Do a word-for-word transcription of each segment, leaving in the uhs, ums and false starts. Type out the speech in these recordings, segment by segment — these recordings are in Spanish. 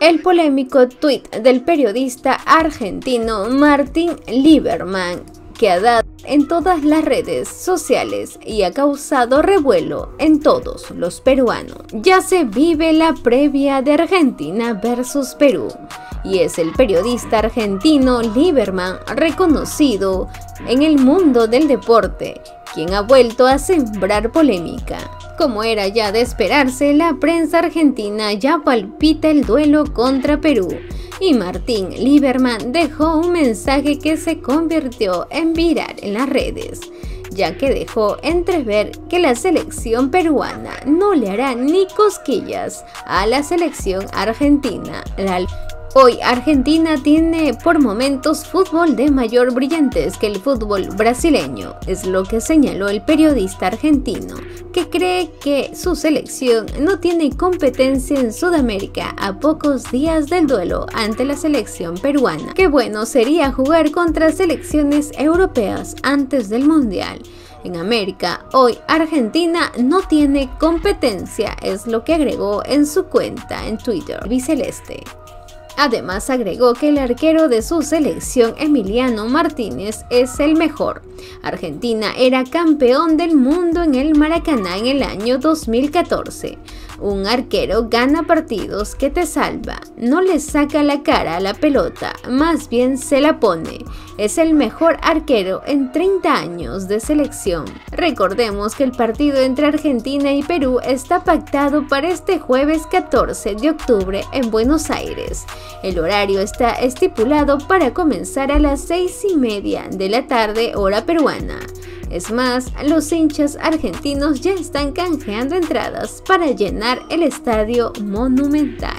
el polémico tuit del periodista argentino Martín Lieberman, que ha dado en todas las redes sociales y ha causado revuelo en todos los peruanos. Ya se vive la previa de Argentina versus Perú, y es el periodista argentino Lieberman, reconocido en el mundo del deporte, quien ha vuelto a sembrar polémica. Como era ya de esperarse, la prensa argentina ya palpita el duelo contra Perú, y Martín Lieberman dejó un mensaje que se convirtió en viral en las redes, ya que dejó entrever que la selección peruana no le hará ni cosquillas a la selección argentina. La Hoy Argentina tiene por momentos fútbol de mayor brillantez que el fútbol brasileño, es lo que señaló el periodista argentino, que cree que su selección no tiene competencia en Sudamérica a pocos días del duelo ante la selección peruana. Qué bueno sería jugar contra selecciones europeas antes del Mundial. En América, hoy Argentina no tiene competencia, es lo que agregó en su cuenta en Twitter, albiceleste. Además agregó que el arquero de su selección, Emiliano Martínez, es el mejor. Argentina era campeón del mundo en el Maracaná en el año dos mil catorce. Un arquero gana partidos que te salva, no le saca la cara a la pelota, más bien se la pone. Es el mejor arquero en treinta años de selección. Recordemos que el partido entre Argentina y Perú está pactado para este jueves catorce de octubre en Buenos Aires. El horario está estipulado para comenzar a las seis y media de la tarde hora peruana. Es más, los hinchas argentinos ya están canjeando entradas para llenar el estadio Monumental.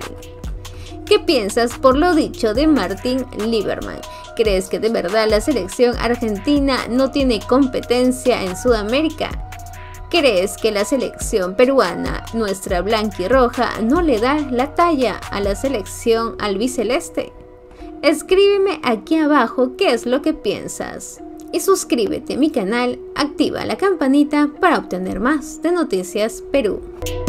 ¿Qué piensas por lo dicho de Martín Lieberman? ¿Crees que de verdad la selección argentina no tiene competencia en Sudamérica? ¿Crees que la selección peruana, nuestra blanquirroja, no le da la talla a la selección albiceleste? Escríbeme aquí abajo qué es lo que piensas. Y suscríbete a mi canal, activa la campanita para obtener más de Noticias Perú.